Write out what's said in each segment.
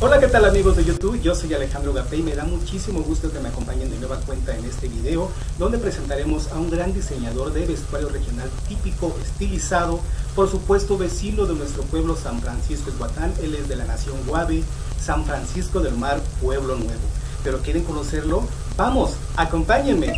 Hola, ¿qué tal amigos de YouTube? Yo soy Alejandro Gapé y me da muchísimo gusto que me acompañen de nueva cuenta en este video donde presentaremos a un gran diseñador de vestuario regional típico, estilizado, por supuesto vecino de nuestro pueblo San Francisco Ixhuatán. Él es de la nación Guave, San Francisco del Mar, Pueblo Nuevo. ¿Pero quieren conocerlo? ¡Vamos! ¡Acompáñenme!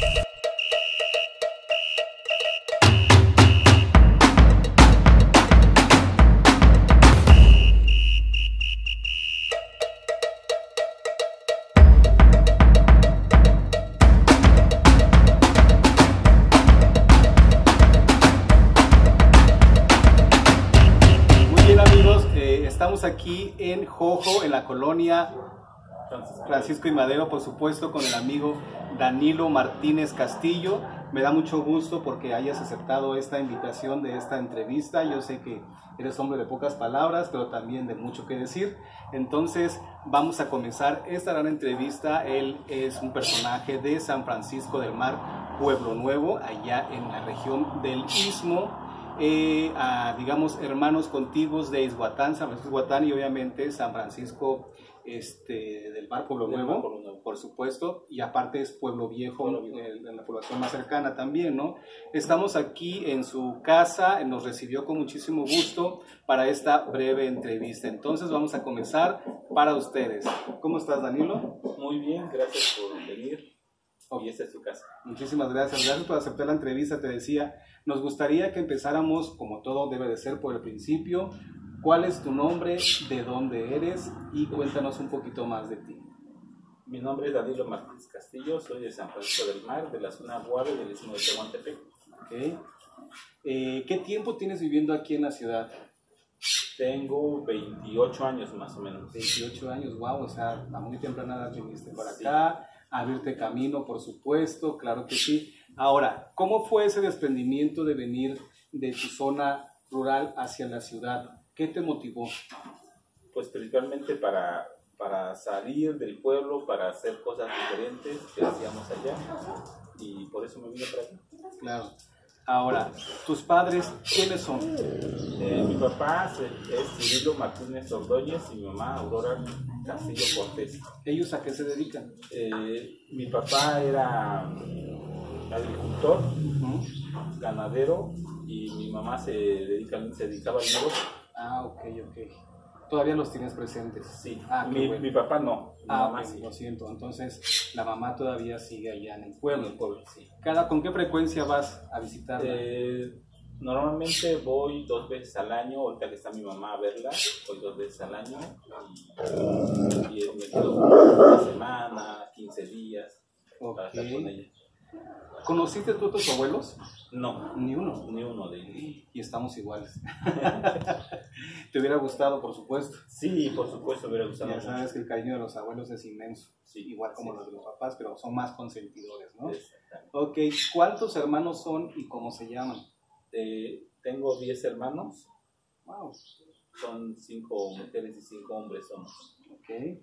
Estamos aquí en Jojo, en la colonia Francisco y Madero, por supuesto, con el amigo Danilo Martínez Castillo. Me da mucho gusto porque hayas aceptado esta invitación de esta entrevista. Yo sé que eres hombre de pocas palabras, pero también de mucho que decir. Entonces, vamos a comenzar esta gran entrevista. Él es un personaje de San Francisco del Mar, Pueblo Nuevo, allá en la región del Istmo. Digamos, hermanos contiguos de Ixhuatán, San Francisco Ixhuatán y obviamente San Francisco del Mar, Pueblo Nuevo, por supuesto, y aparte es Pueblo Viejo, en la población más cercana también, ¿no? Estamos aquí en su casa, nos recibió con muchísimo gusto para esta breve entrevista. Entonces vamos a comenzar para ustedes. ¿Cómo estás, Danilo? Muy bien, gracias por venir. Y esta es tu casa. Muchísimas gracias. Gracias por aceptar la entrevista. Te decía, nos gustaría que empezáramos, como todo debe de ser, por el principio. ¿Cuál es tu nombre? ¿De dónde eres? Y cuéntanos un poquito más de ti. Mi nombre es Danilo Martínez Castillo, soy de San Francisco del Mar, de la zona Guave del istmo de Tehuantepec. Okay. ¿Qué tiempo tienes viviendo aquí en la ciudad? Tengo 28 años más o menos. 28 años, wow, o sea, a muy temprana edad viniste para acá. Abrirte camino, por supuesto, claro que sí. Ahora, ¿cómo fue ese desprendimiento de venir de tu zona rural hacia la ciudad? ¿Qué te motivó? Pues principalmente para salir del pueblo, para hacer cosas diferentes que hacíamos allá, y por eso me vine para acá. Claro. Ahora, ¿tus padres quiénes son? Mi papá es Cirilo Martínez Ordóñez y mi mamá Aurora Castillo Cortés. ¿Ellos a qué se dedican? Mi papá era agricultor, ganadero, y mi mamá se dedicaba al negocio. Ah, ok. ¿Todavía los tienes presentes? Sí. Bueno. Mi papá no. Mi mamá sí. Sí. Lo siento. Entonces, la mamá todavía sigue allá en el pueblo. En el pueblo, sí. ¿Con qué frecuencia vas a visitarla? Normalmente voy 2 veces al año. Ahorita que está mi mamá a verla, voy 2 veces al año. Y me quedo una semana, 15 días para estar con ella. ¿Conociste tú a tus abuelos? No. Ni uno. Ni uno de ellos. Y estamos iguales. ¿Te hubiera gustado, por supuesto? Sí, por supuesto, me hubiera gustado. Ya sabes que el cariño de los abuelos es inmenso. Sí, igual como los de los papás, pero son más consentidores, ¿no? Exactamente. Ok, ¿cuántos hermanos son y cómo se llaman? Tengo 10 hermanos. Wow. Son 5 mujeres y 5 hombres somos. Ok.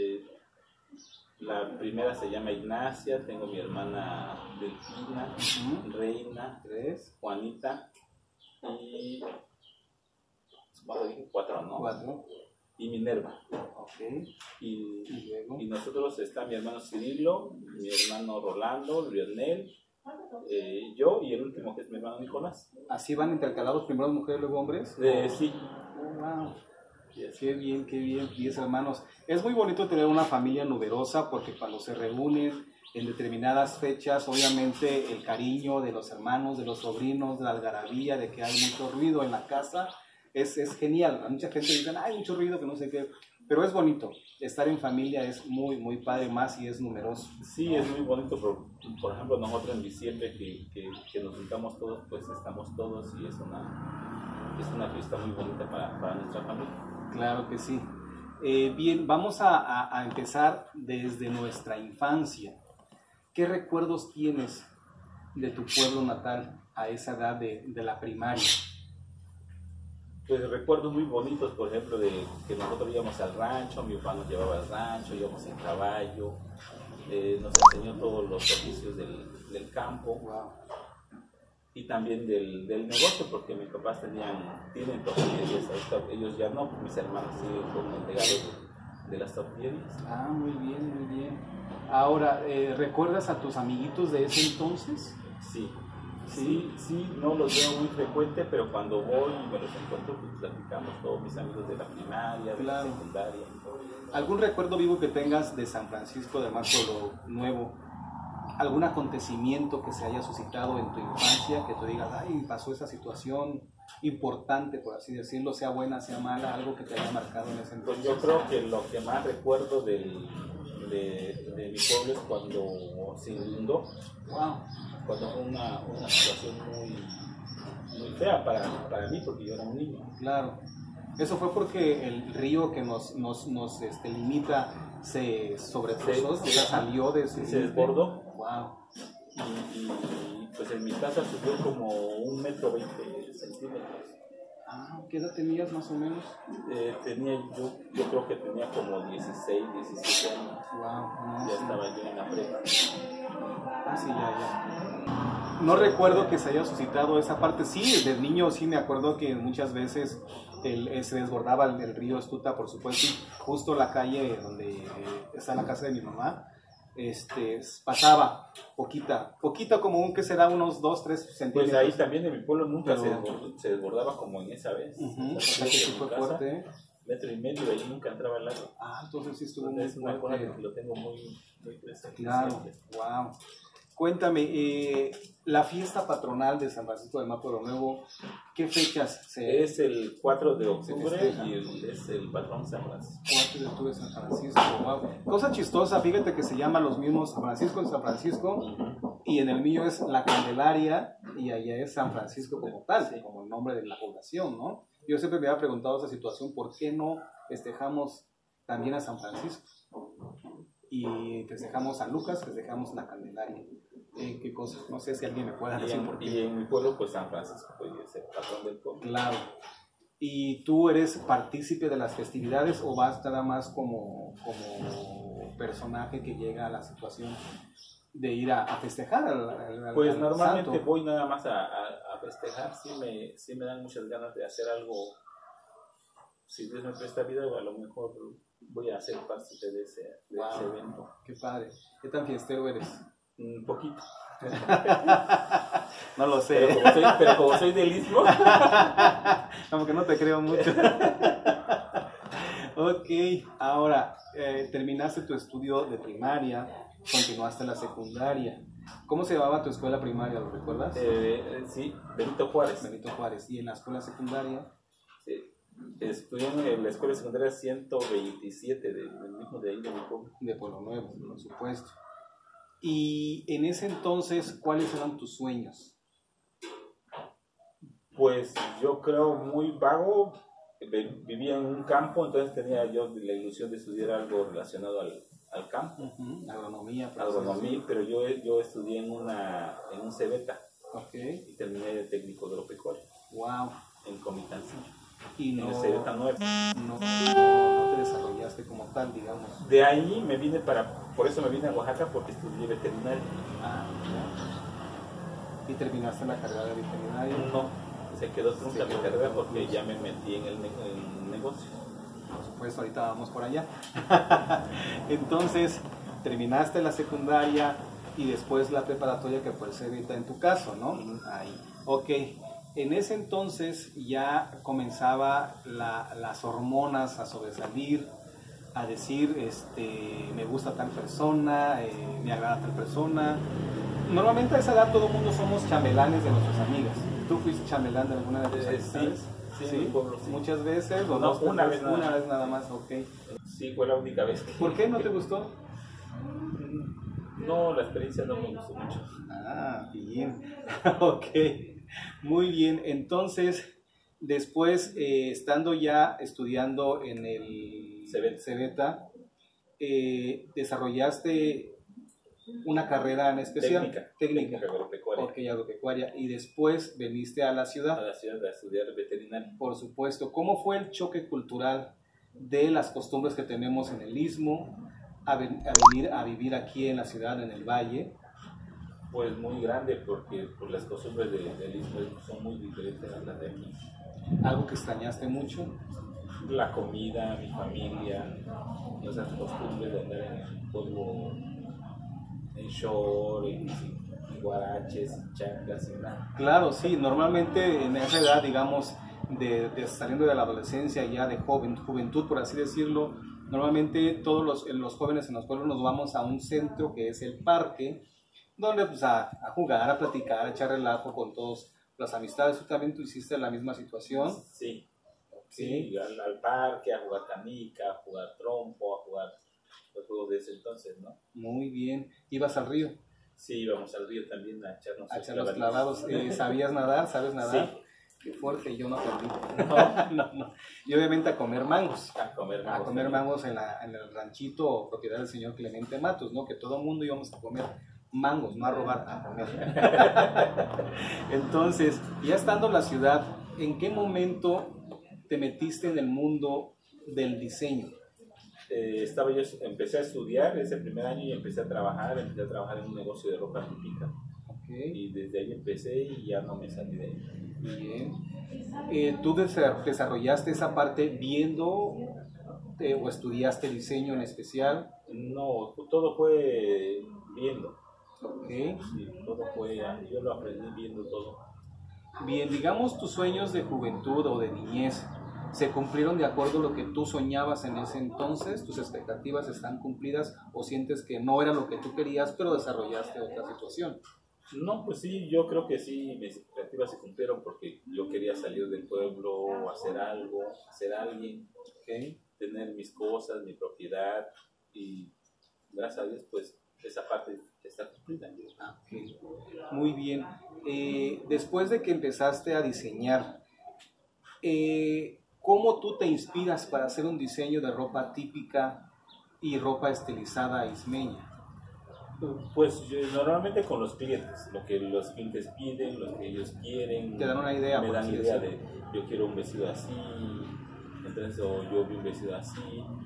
La primera se llama Ignacia, tengo mi hermana Delfina, Reina, 3, Juanita y... ¿cuánto dije? 4, ¿no? 4. Y Minerva. Ok. Y luego. Y nosotros está mi hermano Cirilo, mi hermano Rolando, Lionel, yo y el último que es mi hermano Nicolás. ¿Así van intercalados, primero mujeres, luego hombres? Sí. Oh, wow. Qué bien, 10 hermanos. Es muy bonito tener una familia numerosa porque cuando se reúnen en determinadas fechas, obviamente el cariño de los hermanos, de los sobrinos, de la algarabía, de que hay mucho ruido en la casa, es genial. Mucha gente dice, hay mucho ruido, que no sé qué, pero es bonito. Estar en familia es muy, muy padre, más si es numeroso. Sí, es muy bonito. Por ejemplo, nosotros en diciembre que nos juntamos todos, pues estamos todos y es una fiesta muy bonita para nuestra familia. Claro que sí. Bien, vamos a empezar desde nuestra infancia. ¿Qué recuerdos tienes de tu pueblo natal a esa edad de la primaria? Pues recuerdos muy bonitos, por ejemplo, de que nosotros íbamos al rancho, mi papá nos llevaba al rancho, íbamos en caballo, nos enseñó todos los oficios del campo. Wow. Y también del negocio, porque mis papás tienen tortillerías, ahorita ellos ya no, mis hermanos siguen con el legado de las tortillerías. Ah, muy bien, muy bien. Ahora, ¿recuerdas a tus amiguitos de ese entonces? Sí, no los veo muy frecuente, pero cuando voy y me los encuentro, pues platicamos todos mis amigos de la primaria, de la secundaria. ¿Algún recuerdo vivo que tengas de San Francisco de Pueblo Nuevo? ¿Algún acontecimiento que se haya suscitado en tu infancia que tú digas, ay, pasó esa situación importante, por así decirlo, sea buena, sea mala, algo que te haya marcado en ese entonces? Pues yo creo que lo que más recuerdo de mi pueblo es cuando se inundó. Wow. Cuando fue una situación muy fea para mí, porque yo era un niño. Claro. Eso fue porque el río que nos limita se sobrepasó, salió de ese se desbordó. Wow. Y pues en mi casa subió como 1,20 m. Ah, ¿qué edad tenías más o menos? Yo creo que tenía como 16, 17 años. Wow. Ya estaba yo en la prepa. Ah, sí, ya. No recuerdo que se haya suscitado esa parte. Sí, de niño sí me acuerdo que muchas veces se desbordaba el río Estuta, por supuesto, y justo la calle donde está la casa de mi mamá, pasaba poquita, como un que será unos 2-3 centímetros. Pues ahí también en mi pueblo nunca se desbordaba como en esa vez. O sea, que sí fue fuerte. 1,5 m y ahí nunca entraba el agua. Ah, entonces sí estuvo muy fuerte. Es una cosa que lo tengo muy presente. Claro, wow. Cuéntame, la fiesta patronal de San Francisco de Pueblo Nuevo, ¿qué fechas se...? Es el 4 de octubre y es el patrón San Francisco. 4 de octubre San Francisco, wow. Cosa chistosa, fíjate que se llaman los mismos San Francisco en San Francisco, y en el mío es La Candelaria, y allá es San Francisco como tal, como el nombre de la población, ¿no? Yo siempre me había preguntado esa situación, ¿por qué no festejamos también a San Francisco? Y festejamos San Lucas, festejamos La Candelaria. ¿Qué cosa? No sé si alguien me puede decir por qué. Y en mi pueblo, pues San Francisco pues, es el patrón del pueblo. Claro. ¿Y tú eres partícipe de las festividades o vas nada más como personaje que llega a la situación de ir a festejar al Pues normalmente santo? Voy nada más a festejar. Sí me dan muchas ganas de hacer algo. Si Dios me presta vida, a lo mejor voy a ser parte de ese evento. Qué padre. ¿Qué tan fiestero eres? Un poquito. No lo sé. Pero como soy del Istmo. Como que no te creo mucho. Ok, ahora terminaste tu estudio de primaria, continuaste la secundaria. ¿Cómo se llamaba tu escuela primaria? ¿Lo recuerdas? Sí, Benito Juárez. Benito Juárez. ¿Y en la escuela secundaria? Sí. Estudié en la escuela secundaria 127 del mismo de ahí de mi pueblo. De Pueblo Nuevo, por supuesto. Y en ese entonces, ¿cuáles eran tus sueños? Pues yo creo muy vago. Vivía en un campo, entonces tenía yo la ilusión de estudiar algo relacionado al campo. Agronomía. Pero yo estudié en un Cebeta. Okay. Y terminé de técnico agropecuario. Wow. En Comitancillo. Y no, en el Cebeta 9. No te desarrollaste como tal, digamos. De ahí me vine por eso me vine a Oaxaca, porque estudié veterinaria. Ah, ya. ¿Y terminaste la carrera de veterinaria? No, se quedó trunca mi carrera porque ya me metí en el negocio. Por supuesto, ahorita vamos por allá. Entonces, terminaste la secundaria y después la preparatoria, que fue el CEBETA en tu caso, ¿no? Ahí. Ok. En ese entonces ya comenzaba las hormonas a sobresalir, a decir, me gusta tal persona, me agrada tal persona. Normalmente a esa edad todo el mundo somos chambelanes de nuestras amigas. ¿Tú fuiste chambelán de alguna de tus amistades? Sí. Pueblo, sí. ¿Muchas veces? ¿O no, una vez nada más, ok. Sí, fue la única vez. ¿Por qué no te gustó? No, la experiencia no me gustó mucho. Ah, bien. Ok. Muy bien, entonces, después, estando ya estudiando en el Cebeta, desarrollaste una carrera en especial. Técnica agropecuaria. Ok, agropecuaria. Y después veniste a la ciudad. A la ciudad a estudiar veterinaria. Por supuesto. ¿Cómo fue el choque cultural de las costumbres que tenemos en el Istmo a venir a vivir aquí en la ciudad, en el Valle? Pues muy grande, porque las costumbres del Istmo son muy diferentes a las de aquí. ¿Algo que extrañaste mucho? la comida, mi familia, nuestras costumbres de andar en el pueblo, en short, en guaraches, en chanclas, en nada. Claro, sí, normalmente en esa edad, digamos, de saliendo de la adolescencia, ya de juventud, por así decirlo, normalmente todos los jóvenes en los pueblos nos vamos a un centro que es el parque, donde pues a jugar, a platicar, a echar relajo con todas las amistades. ¿Tú también tú hiciste la misma situación? Sí, Sí. sí, al parque, a jugar canica, a jugar trompo, a jugar los juegos de ese entonces, ¿no? Muy bien. ¿Ibas al río? Sí, íbamos al río también a echarnos A los echar los clavaditos. clavados. ¿Sabías nadar? ¿Sabes nadar? Sí. Qué fuerte, yo no aprendí. No, No. Y obviamente a comer mangos. a comer A mangos comer también. mangos en el ranchito o propiedad del señor Clemente Matos, ¿no? Que todo el mundo íbamos a comer mangos, no a robar, a comer. Entonces, ya estando en la ciudad, ¿en qué momento te metiste en el mundo del diseño? Empecé a estudiar ese primer año y empecé a trabajar en un negocio de ropa típica. Ok, Y desde ahí empecé y ya no me salí de ahí. bien. ¿Tú desarrollaste esa parte viendo o estudiaste diseño en especial? No, todo fue viendo. Ok. Sí, todo fue, yo lo aprendí viendo todo. Bien, digamos tus sueños de juventud o de niñez, ¿se cumplieron de acuerdo a lo que tú soñabas en ese entonces? ¿Tus expectativas están cumplidas o sientes que no era lo que tú querías, pero desarrollaste otra situación? No, pues sí, yo creo que sí, mis expectativas se cumplieron porque yo quería salir del pueblo, hacer algo, ser alguien, Ok. tener mis cosas, mi propiedad y gracias a Dios pues esa parte está cumplida. Ah, ok. Muy bien. Después de que empezaste a diseñar, ¿cómo tú te inspiras para hacer un diseño de ropa típica y ropa estilizada ismeña? Pues normalmente con los clientes, lo que los clientes piden, lo que ellos quieren, Te dan una idea, me por dan así idea decirlo. de yo quiero un vestido así, entonces o yo vi un vestido así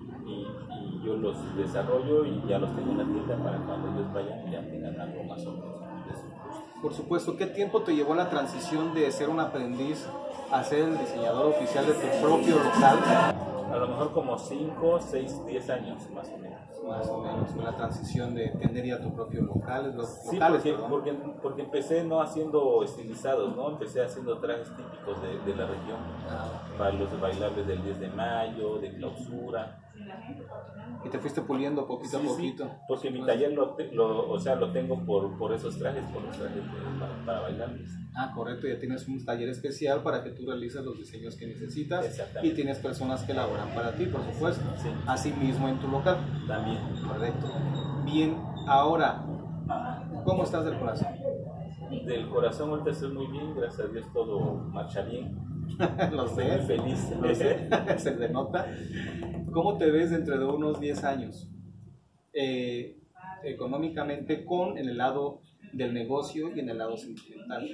y yo los desarrollo y ya los tengo en la tienda para cuando ellos vayan ya tengan algo más o menos de sus gustos. Por supuesto, ¿qué tiempo te llevó la transición de ser un aprendiz a ser el diseñador oficial de tu propio local? A lo mejor como 5, 6, 10 años más o menos. Más o menos, la transición de tener ya tu propio local, Sí, locales, perdón. porque empecé no haciendo estilizados, ¿no? Empecé haciendo trajes típicos de la región para los bailables del 10 de mayo, de clausura. Y te fuiste puliendo poquito a Sí, poquito. porque mi taller lo tengo por esos trajes, por los trajes para bailables. Ah, correcto, ya tienes un taller especial para que tú realices los diseños que necesitas Exactamente. y tienes personas que elaboran para ti, por supuesto. Sí. Así mismo en tu local. También. Correcto. Bien, ahora, ¿cómo estás del corazón? Del corazón ahorita estoy muy bien, gracias a Dios todo marcha bien. Lo Estoy sé, muy feliz. lo sé, se te nota. ¿Cómo te ves dentro de unos 10 años? Económicamente en el lado del negocio y en el lado sentimental.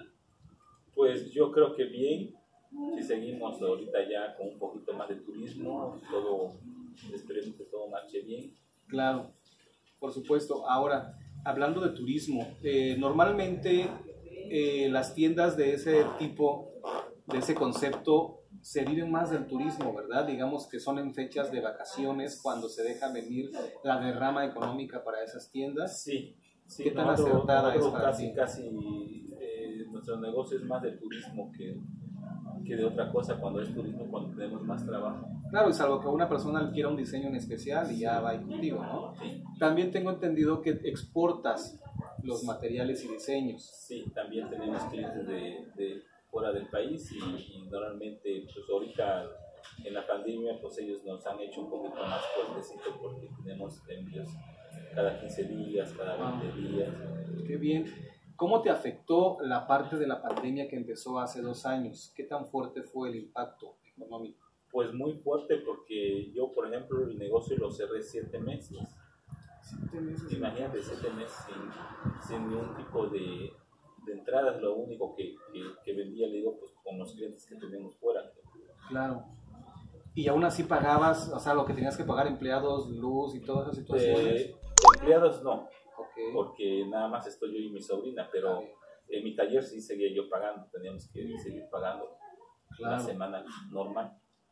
Pues yo creo que bien, si seguimos ahorita ya con un poquito más de turismo, todo, esperemos que todo marche bien. Claro, por supuesto. Ahora, hablando de turismo, normalmente las tiendas de ese tipo, de ese concepto, se viven más del turismo, ¿verdad? Digamos que son en fechas de vacaciones cuando se deja venir la derrama económica para esas tiendas. Sí, sí. ¿Qué tan acertada es para casi, ti? nuestro negocio es más de turismo que de otra cosa cuando es turismo, cuando tenemos más trabajo. Claro, y salvo que una persona quiera un diseño en especial y ya va ahí contigo, ¿no? Sí, También tengo entendido que exportas los materiales y diseños. sí, también tenemos clientes de fuera del país y normalmente pues ahorita en la pandemia pues ellos nos han hecho un poquito más fuertecito porque tenemos envíos cada 15 días, cada 20 días. Qué bien. ¿Cómo te afectó la parte de la pandemia que empezó hace 2 años? ¿Qué tan fuerte fue el impacto económico? Pues muy fuerte porque yo, por ejemplo, el negocio lo cerré 7 meses. 7 meses. Imagínate, 7 meses sin ningún tipo de entradas, lo único que vendía, le digo, pues con los clientes que tenemos fuera. Claro. Y aún así pagabas, o sea, lo que tenías que pagar, empleados, luz y todas esas situaciones. Empleados no, Ok. porque nada más estoy yo y mi sobrina, pero en mi taller sí seguía yo pagando, teníamos que seguir pagando Claro. una semana normal.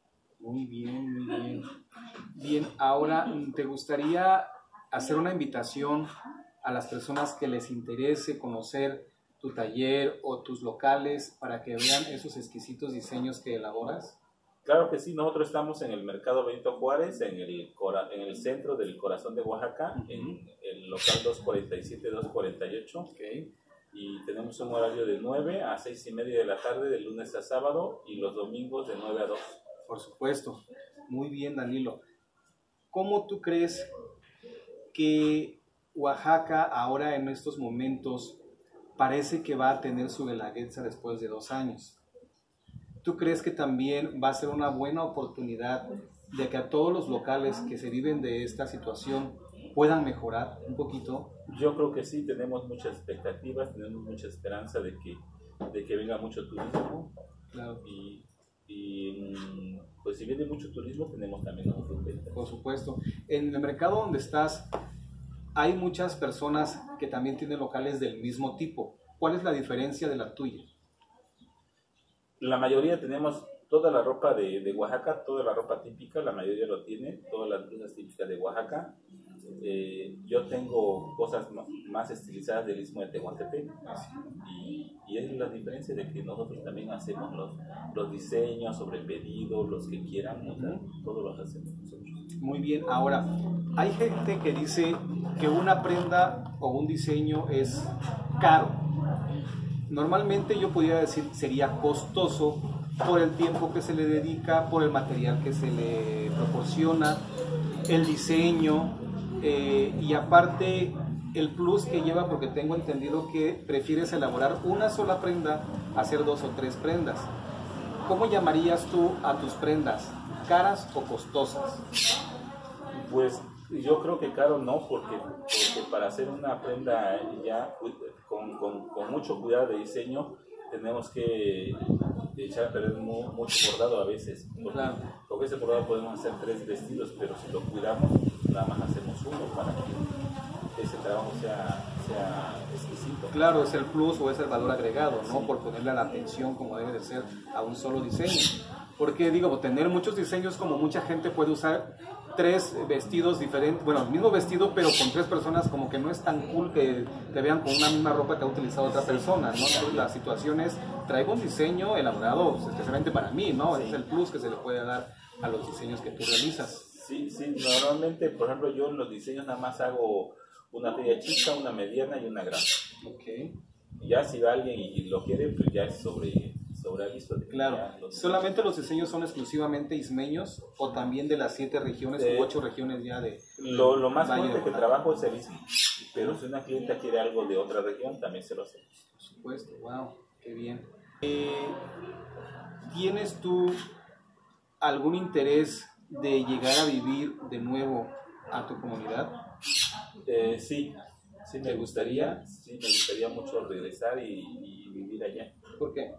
Muy bien, muy bien. Bien, ahora, ¿te gustaría hacer una invitación a las personas que les interese conocer tu taller o tus locales para que vean esos exquisitos diseños que elaboras? Claro que sí, nosotros estamos en el Mercado Benito Juárez, en el centro del corazón de Oaxaca, en el local 247-248. Okay. Y tenemos un horario de 9 a 6 y media de la tarde, de lunes a sábado, y los domingos de 9 a 2. Por supuesto. Muy bien, Danilo. ¿Cómo tú crees que Oaxaca ahora en estos momentos parece que va a tener su Guelaguetza después de 2 años? ¿Tú crees que también va a ser una buena oportunidad de que a todos los locales que se viven de esta situación puedan mejorar un poquito? Yo creo que sí, tenemos muchas expectativas, tenemos mucha esperanza de que venga mucho turismo. Claro. Y pues si viene mucho turismo, tenemos también nosotros ventas. Por supuesto. En el mercado donde estás, hay muchas personas que también tienen locales del mismo tipo. ¿Cuál es la diferencia de la tuya? La mayoría tenemos toda la ropa de Oaxaca, toda la ropa típica, la mayoría lo tiene, todas las blusas típicas de Oaxaca. Yo tengo cosas más estilizadas del Istmo de Tehuantepec, y es la diferencia de que nosotros también hacemos los diseños sobre pedido, los que quieran, o sea, todos los hacemos nosotros. Muy bien, ahora, hay gente que dice que una prenda o un diseño es caro. Normalmente yo podría decir sería costoso por el tiempo que se le dedica, por el material que se le proporciona, el diseño, y aparte el plus que lleva, porque tengo entendido que prefieres elaborar una sola prenda a hacer 2 o 3 prendas. ¿Cómo llamarías tú a tus prendas? ¿Caras o costosas? Pues yo creo que caro no, porque para hacer una prenda ya con mucho cuidado de diseño tenemos que echar a perder mucho bordado a veces, porque ese bordado podemos hacer 3 vestidos, pero si lo cuidamos nada más hacemos uno para que ese trabajo sea exquisito. Claro, es el plus o es el valor agregado, ¿no? Sí. Por ponerle la atención como debe de ser a un solo diseño. Porque digo, tener muchos diseños, como mucha gente puede usar 3 vestidos diferentes, bueno, el mismo vestido pero con 3 personas, como que no es tan cool que te vean con una misma ropa que ha utilizado otra persona, ¿no? Entonces, la situación es, traigo un diseño elaborado especialmente para mí, ¿no? Sí. Es el plus que se le puede dar a los diseños que tú realizas. Sí, normalmente, por ejemplo, yo en los diseños nada más hago una talla chica, una mediana y una grande. Okay. Ya si va alguien y lo quiere, pues ya es sobre aviso. Claro. ¿Solamente los diseños son exclusivamente ismeños o también de las 7 regiones u 8 regiones ya de lo más fuerte que trabajo es el istmo, pero si una clienta quiere algo de otra región, también se lo hacemos. Por supuesto, wow, qué bien. ¿Tienes tú algún interés de llegar a vivir de nuevo a tu comunidad? Sí me gustaría mucho regresar y vivir allá. ¿Por qué?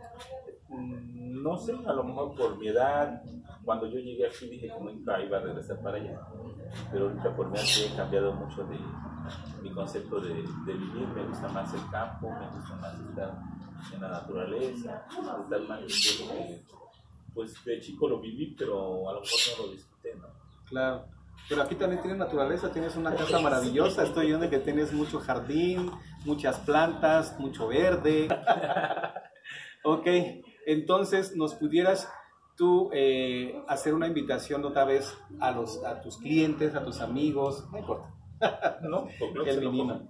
No sé, a lo mejor por mi edad. Cuando yo llegué aquí dije que nunca iba a regresar para allá, pero ahorita por mi edad he cambiado mucho de mi concepto de vivir. Me gusta más el campo, me gusta más estar en la naturaleza, estar más pues de chico lo viví, pero a lo mejor no lo disfruté, ¿no? Claro. Pero aquí también tienes naturaleza, tienes una casa maravillosa, estoy viendo que tienes mucho jardín, muchas plantas, mucho verde. Ok, entonces nos pudieras tú hacer una invitación otra vez a tus clientes, a tus amigos, no importa, no, el menino,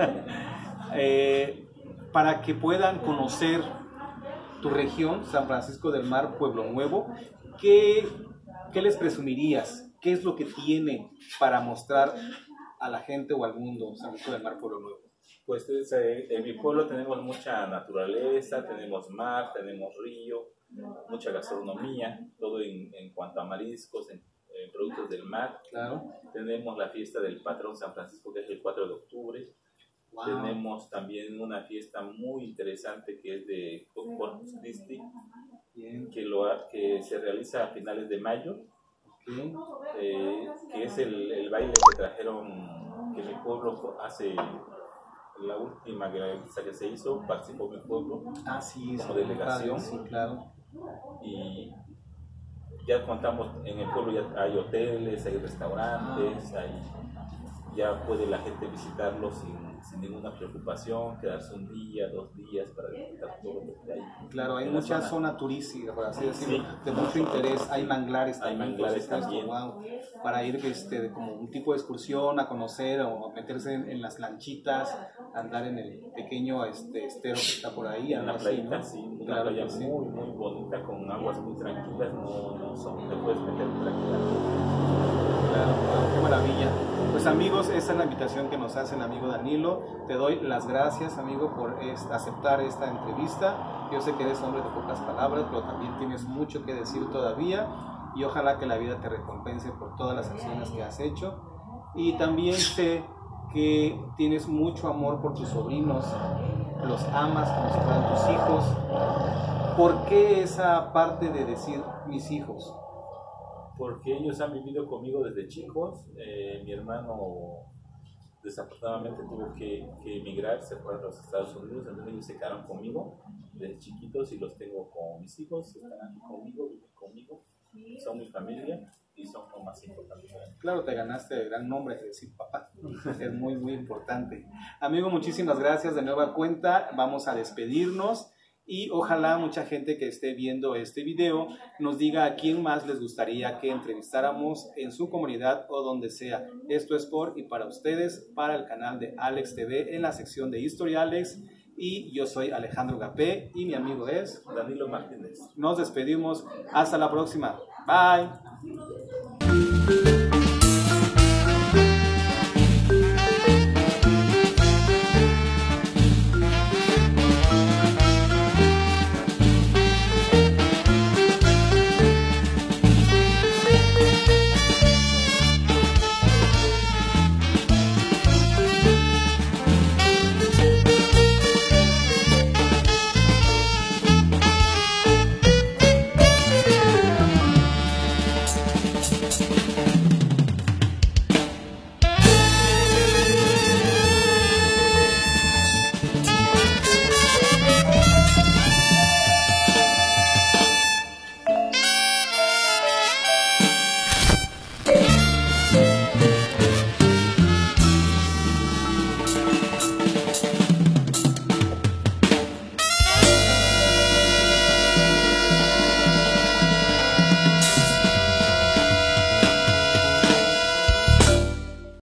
para que puedan conocer tu región, San Francisco del Mar, Pueblo Nuevo. ¿Qué les presumirías? ¿Qué es lo que tiene para mostrar a la gente o al mundo San Francisco del Mar, Pueblo Nuevo? Pues en mi pueblo tenemos mucha naturaleza, tenemos mar, tenemos río, mucha gastronomía, todo en cuanto a mariscos, en productos del mar. Claro. Tenemos la fiesta del patrón San Francisco, que es el 4 de octubre. Wow. Tenemos también una fiesta muy interesante que es de Corpus Christi, que se realiza a finales de mayo. Que es el baile que trajeron, que mi pueblo hace, la última que se hizo, participó mi pueblo sí, como delegación. Sí, claro. Y ya contamos, en el pueblo ya hay hoteles, hay restaurantes, ya puede la gente visitarlo sin ninguna preocupación, quedarse un día, 2 días para disfrutar todo lo que hay. Claro, hay mucha zona turística, por así decirlo, de mucho interés. Hay manglares también, hay manglares también. Wow, para ir como un tipo de excursión, a conocer o meterse en las lanchitas, andar en el pequeño estero que está por ahí. En la playita, ¿no? Sí, una playa muy bonita, con aguas muy tranquilas, te puedes meter tranquilamente. Claro, qué maravilla. Pues amigos, esa es la invitación que nos hace el amigo Danilo. Te doy las gracias, amigo, por aceptar esta entrevista. Yo sé que eres hombre de pocas palabras, pero también tienes mucho que decir todavía, y ojalá que la vida te recompense por todas las acciones que has hecho. Y también sé que tienes mucho amor por tus sobrinos, los amas como si fueran tus hijos. ¿Por qué esa parte de decir mis hijos? Porque ellos han vivido conmigo desde chicos. Mi hermano desafortunadamente tuvo que emigrar, se fue a los Estados Unidos, entonces ellos se quedaron conmigo desde chiquitos y los tengo como mis hijos, están aquí conmigo, viven conmigo, son mi familia y son lo más importante. Claro, te ganaste el gran nombre de decir papá, es muy importante. Amigo, muchísimas gracias de nueva cuenta, vamos a despedirnos. Y ojalá mucha gente que esté viendo este video nos diga a quién más les gustaría que entrevistáramos en su comunidad o donde sea. Esto es por y para ustedes, para el canal de Alex TV en la sección de History Alex. Y yo soy Alejandro Gapé y mi amigo es Danilo Martínez. Nos despedimos. Hasta la próxima. Bye.